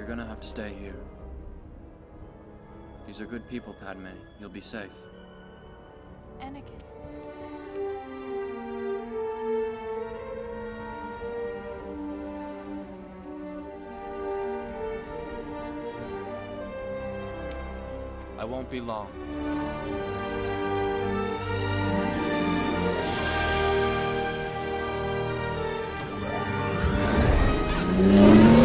gonna have to stay here. These are good people, Padme. You'll be safe. Anakin. I won't be long. Yeah.